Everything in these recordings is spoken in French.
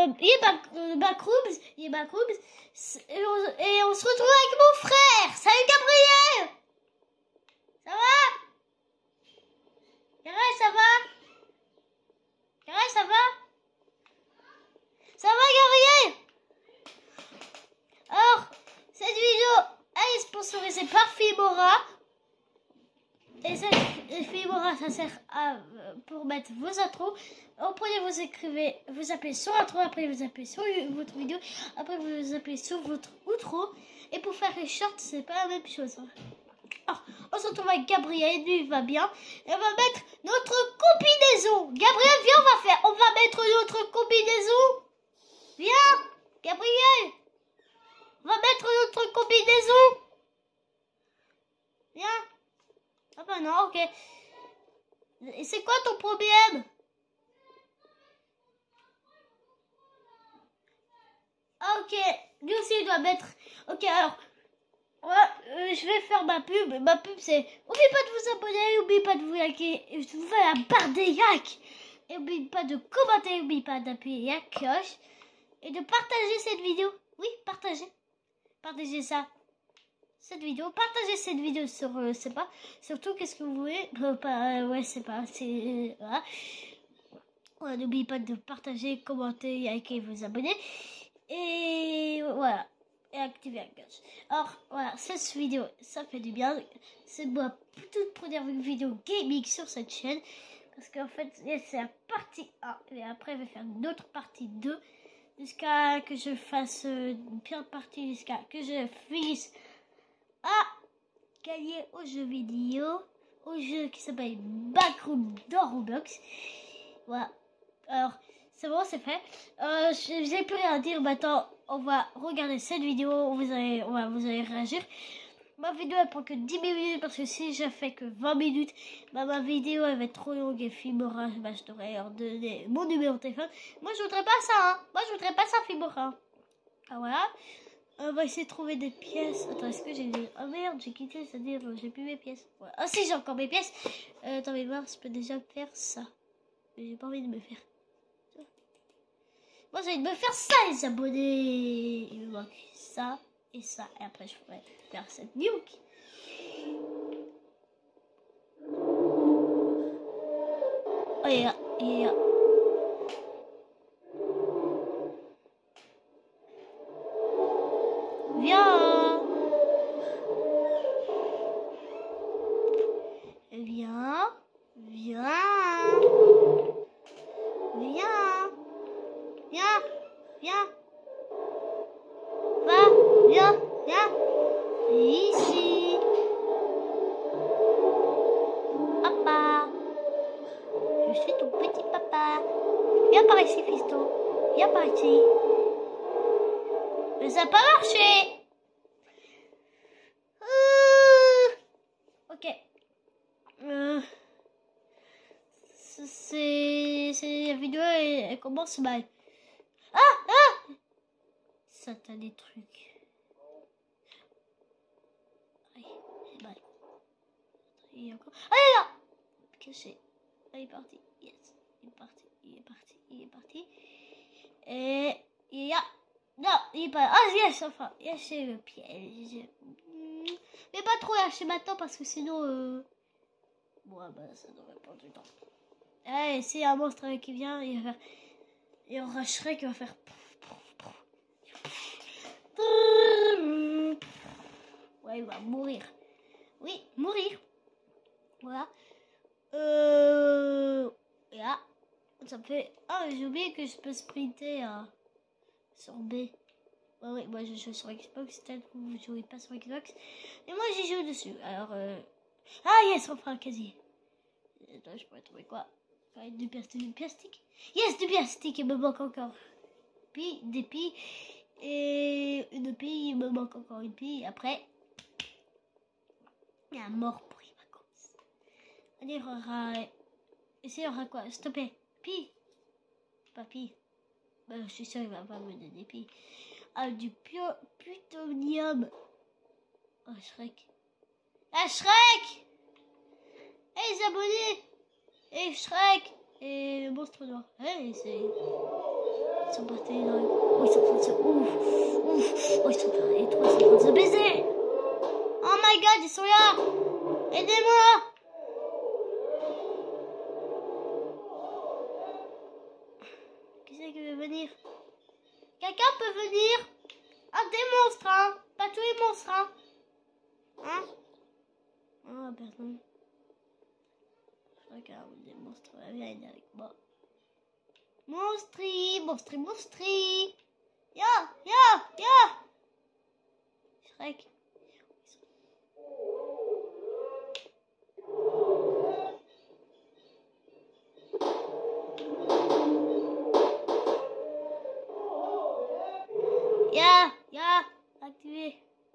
Backrooms, et on se retrouve avec mon frère. Salut Gabriel. Ça va? Gabriel, ça va? Gabriel, ça va? Ça va Gabriel? Alors, cette vidéo est sponsorisée par Filmora. Et Filmora, ça sert pour mettre vos intros. En premier, vous appelez sur l'intro, après vous appelez sur votre vidéo, après vous appelez sur votre outro. Et pour faire les shorts, c'est pas la même chose. Alors, on se retrouve avec Gabriel, lui il va bien. Et on va mettre notre combinaison. Gabriel, viens, on va mettre notre combinaison. Viens, Gabriel. On va mettre notre combinaison. Viens. Ah bah non, ok. Et c'est quoi ton problème? Ah ok, lui aussi il doit mettre... Ok, alors, je vais faire ma pub. Ma pub c'est... N'oubliez pas de vous abonner, n'oubliez pas de vous liker. Je vous fais la barre des likes. Et n'oubliez pas de commenter, n'oubliez pas d'appuyer la cloche. Et de partager cette vidéo. Oui, partagez. Partagez ça. Cette vidéo, partagez cette vidéo sur, c'est pas, surtout qu'est-ce que vous voulez, ouais, c'est pas, c'est, voilà. Ouais, n'oubliez pas de partager, commenter, liker, vous abonner, et voilà, et activer la cloche. Alors, voilà, cette vidéo, ça fait du bien, c'est ma toute première vidéo gaming sur cette chaîne, parce qu'en fait, c'est la partie 1, et après, je vais faire une autre partie 2, jusqu'à que je fasse une pire partie, jusqu'à que je finisse gagner au jeu vidéo, au jeu qui s'appelle Backrooms dans Roblox. Voilà. Alors, c'est bon, c'est fait. Je n'ai plus rien à dire. Maintenant, on va regarder cette vidéo. Vous allez réagir. Ma vidéo, elle prend que 10 minutes parce que si je fais que 20 minutes, ma vidéo, elle va être trop longue et Filmora, je devrais leur donner mon numéro de téléphone. Moi, je voudrais pas ça, hein. Moi, je voudrais pas ça, Filmora. Ah, voilà. On va essayer de trouver des pièces. Attends, est-ce que j'ai des... Oh merde, j'ai quitté, c'est-à-dire j'ai plus mes pièces. Ouais. Ah si, j'ai encore mes pièces. Attends, mais voir, je peux déjà faire ça. Mais j'ai pas envie de me faire. Moi, j'ai envie de me faire ça, les abonnés. Il me manque ça et ça. Et après, je pourrais faire cette nuke. Oh, il est là, il est là. Viens. Viens. Viens. Viens. Viens. Viens. Va. Viens. Viens. Ici. Papa. Je suis ton petit papa. Viens par ici, fiston. Viens par ici. Mais ça n'a pas marché. Ok. La vidéo, elle commence mal. Ah! Ça t'as des trucs. Allez, c'est mal. Il est encore... Allez là! Caché. Il est parti. Yes. Il est parti. Il est parti. Il est parti. Et il y a... Non, il est pas... Ah, yes, enfin. Lâchez le piège. Mais pas trop lâcher maintenant parce que sinon... Bon, bah, ça devrait prendre du temps. Allez, c'est un monstre qui vient, il va faire... Il y aura Shrek qui va faire... Ouais, il va mourir. Oui, mourir. Voilà. Là, ça me fait... Ah, j'ai oublié que je peux sprinter sur B. Ouais, oui, moi je joue sur Xbox, peut-être que vous ne jouez pas sur Xbox. Mais moi j'y joue dessus. Alors, Ah, yes, on fera un casier. Attends, je pourrais trouver quoi? Du plastique. Yes, du plastique, il me manque encore. Puis, des billes. Et une pille, il me manque encore une pille. Après, il y a un mort pour les vacances. Allez, il y aura... Ici, il y aura quoi? Stoppez. Pille. Pas pille. Bah, je suis sûr, il va pas me donner des pilles. Ah, du plutonium. Oh, Shrek. Ah, Shrek! Hey, les abonnés! Et Shrek! Et le monstre noir. Hey, c'est... Ils sont partis dans les... Oh, ils sont en train de se... Ouf. Oh, ils sont en train de se baiser. Oh my god, ils sont là. Aidez-moi. Qui c'est qui veut venir? Quelqu'un peut venir? Ah, des monstres, hein. Pas tous les monstres, hein. Hein? Oh, personne. Je regarde des monstres. Viens aider avec moi. Monstri. Ya. Shrek. Ya. Activé.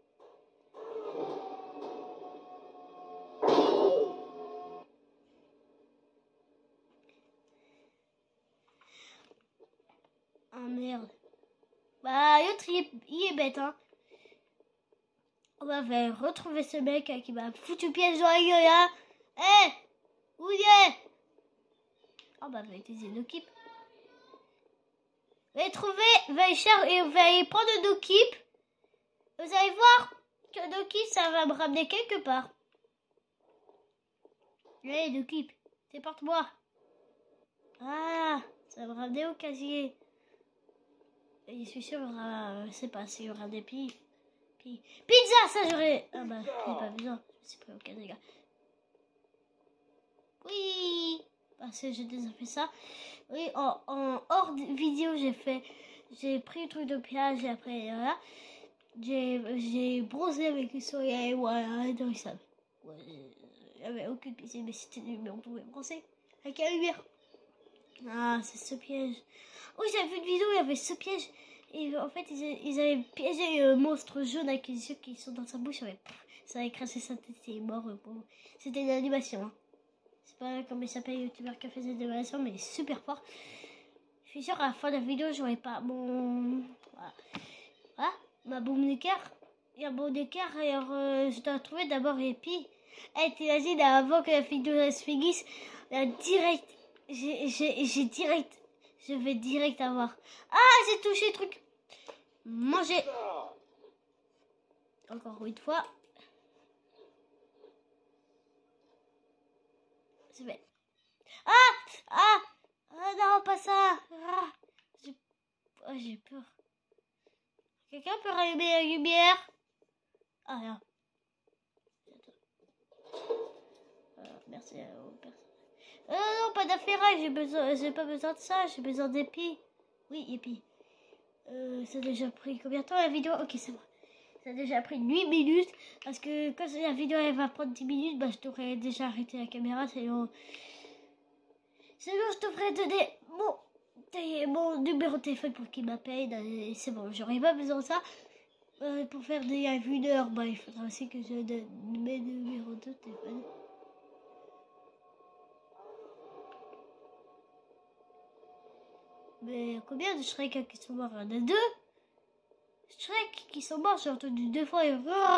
Ah merde. Bah, l'autre il est bête, hein. On va faire retrouver ce mec qui m'a foutu piège dans la gueule, hein. Eh, où il est? Oh bah, on va utiliser Dokip. Vous allez trouver, vous allez prendre Dokip. Vous allez voir que Dokip, ça va me ramener quelque part. Allez, Dokip, c'est porte-moi. Ah, ça va me ramener au casier. Et je suis sûr, je sais pas s'il y aura des pizza, ça j'aurais. Ah bah, j'ai pas besoin. Je suis pris aucun dégât. Oui, parce que j'ai déjà fait ça. Oui, en hors vidéo, j'ai pris le truc de piège et après, voilà. J'ai bronzé avec le soleil, voilà, dans le sable. Ouais, il n'y avait aucune piscine, mais c'était nul, mais on pouvait bronzer avec la lumière. Ah, c'est ce piège. Oui, j'avais vu une vidéo, il y avait ce piège. Et en fait, ils avaient piégé un monstre jaune avec les yeux qui sont dans sa bouche. Ça avait craché sa tête, il est mort. C'était une animation. Hein. C'est pas comme il s'appelle, youtubeur qui a fait cette animation, mais il est super fort. Je suis sûre à la fin de la vidéo, j'aurai pas mon. Voilà, ma boum d'équerre. Il y a un boum d'équerre, et alors je dois trouver d'abord Epi. Eh, t'imagines, avant que la vidéo se finisse, direct. Je vais direct avoir. Ah, j'ai touché le truc. Manger. Encore une fois. C'est fait. Ah, non, pas ça. J'ai peur. Quelqu'un peut rallumer la lumière? Ah, là. Merci aux personnes. Non, pas d'affairage, j'ai pas besoin de ça, j'ai besoin d'épis. Oui, épis. Ça a déjà pris combien de temps la vidéo? Ok, c'est bon. Ça a déjà pris 8 minutes. Parce que quand la vidéo elle va prendre 10 minutes, bah, je t'aurais déjà arrêté la caméra. Sinon je t'aurais donné mon numéro de téléphone pour qu'il m'appelle. Et c'est bon, j'aurais pas besoin de ça. Pour faire des lives 1 heure, bah, il faudra aussi que je donne mes numéros de téléphone. Mais combien de Shrek qui sont morts? Il y en a 2 Shrek qui sont morts, j'ai entendu 2 fois.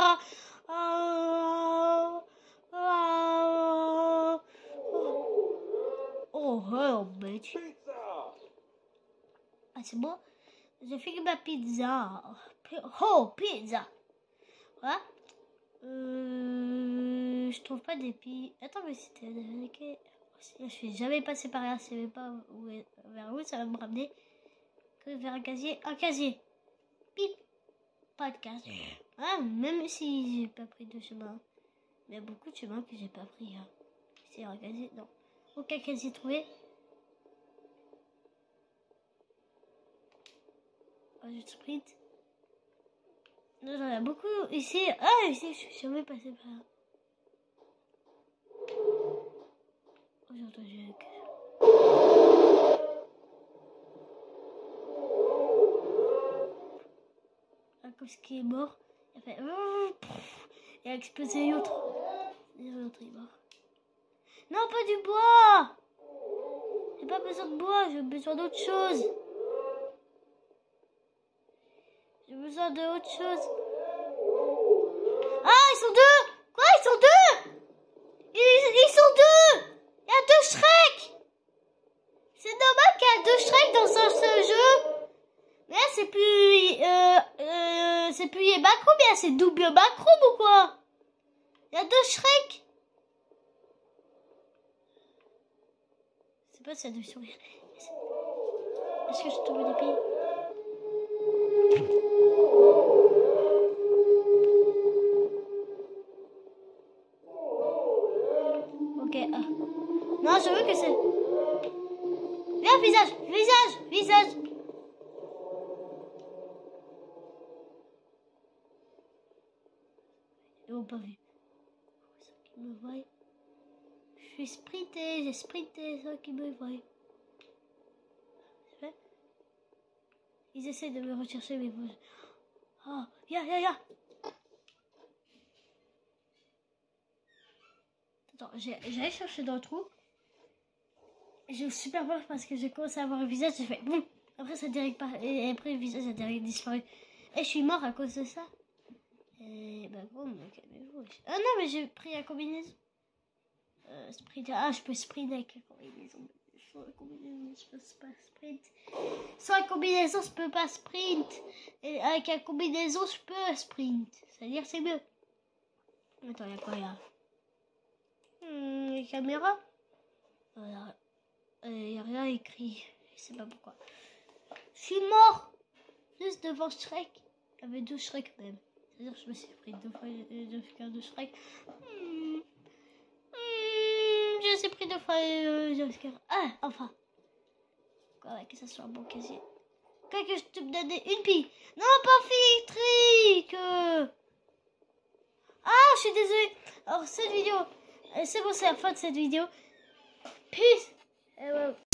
Oh, bitch. Ah, c'est bon. J'ai fait ma pizza. Oh, pizza. Voilà. Je trouve pas d'épis. Attends, mais c'était... Je suis jamais passé par là, je sais pas vers où ça va me ramener. Que vers un casier. Un casier. Pip. Pas de casier. Ah, même si j'ai pas pris de chemin. Mais il y a beaucoup de chemins que j'ai pas pris. Hein. C'est un casier. Non. Aucun casier trouvé. Oh, je sprint. Non, il y en a beaucoup ici. Ah, ici, je suis jamais passé par là. Oh, j'ai entendu un cœur. Comme ce qui est mort, il a fait et a explosé l'autre. L'autre est mort. Non, pas du bois. J'ai pas besoin de bois, j'ai besoin d'autre chose. J'ai besoin d'autre chose. Ah, ils sont 2. Quoi, ils sont 2. Ils sont 2. Il y a 2 Shrek. C'est normal qu'il y a 2 Shrek dans ce jeu. c'est plus les backrooms, bien c'est double backroom ou quoi? Il y a 2 Shrek. C'est pas ça de sourire. Est-ce que je tombe des pieds? Ok. Non, je veux que c'est... Viens, visage, visage, visage. Ils m'ont pas vu. C'est ça qui me voient. Je suis sprinté, j'ai sprinté, c'est ça qui me voient. Ils essaient de me rechercher, mais bon. Oh, viens. Attends, j'allais chercher dans le trou. J'ai eu super peur parce que j'ai commencé à avoir un visage, j'ai fait boum. Après ça direct pas. Et après le visage a direct disparu. Et je suis mort à cause de ça. Et bah bon, calmez-vous. Ah non, mais j'ai pris la combinaison. Sprint. Ah, je peux sprint avec la combinaison. Sans la combinaison, je peux pas sprint. Sans la combinaison, je peux pas sprint. Et avec la combinaison, je peux sprint. C'est-à-dire c'est mieux. Attends, il y a quoi là? Les caméras. Voilà. Il n'y a rien écrit. Je sais pas pourquoi. Je suis mort. Juste devant Shrek. Il y avait 2 Shrek même. C'est-à-dire que je me suis pris 2 fois de Shrek. Je me suis pris 2 fois de Ah, enfin. Quoi, que ça soit un bon casier. Quoi que je te donne une pille. Non, pas filtrique. Ah, je suis désolée. Alors, cette vidéo... C'est bon, c'est la fin de cette vidéo. Peace.